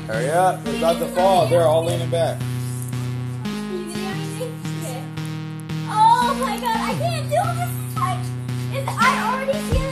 Hurry up. It's about to fall. They're all leaning back. Can you get anything? Okay. Oh my god, I can't do this. I already see